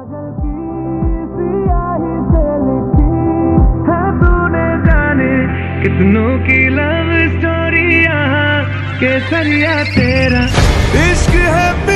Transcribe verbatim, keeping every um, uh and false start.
काजल की सियाही से लिखी है तूने जाने कितनों की लव स्टोरी यहाँ केसरिया तेरा इश्क है।